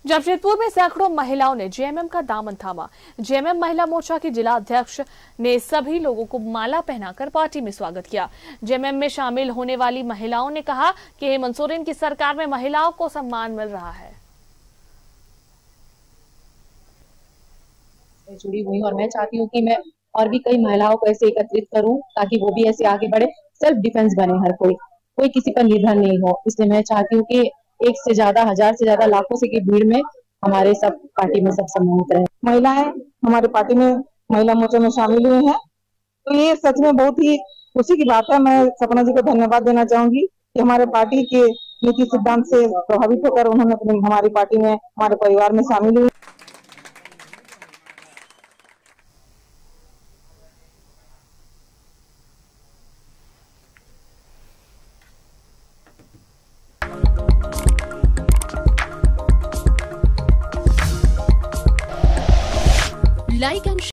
जमशेदपुर में सैकड़ों महिलाओं ने जेएमएम का दामन थामा। जेएमएम महिला मोर्चा की जिला अध्यक्ष ने सभी लोगों को माला पहनाकर पार्टी में स्वागत किया। जेएमएम में शामिल होने वाली महिलाओं ने कहा कि हेमंत सोरेन की सरकार में महिलाओं को सम्मान मिल रहा है। जुड़ी हुई और मैं चाहती हूँ कि मैं और भी कई महिलाओं को ऐसे एकत्रित करूं ताकि वो भी ऐसे आगे बढ़े, सेल्फ डिफेंस बने, हर कोई किसी पर निर्भर नहीं हो। इसलिए मैं चाहती हूँ कि 1 से ज्यादा, 1000 से ज्यादा, लाखों से की भीड़ में हमारे सब पार्टी में सब सम्मानित रहे। महिलाएं हमारे पार्टी में महिला मोर्चा में शामिल हुई हैं, तो ये सच में बहुत ही खुशी की बात है। मैं सपना जी को धन्यवाद देना चाहूंगी कि हमारे पार्टी के नीति सिद्धांत से प्रभावित होकर उन्होंने हमारी पार्टी में, हमारे परिवार में शामिल हुई। Like and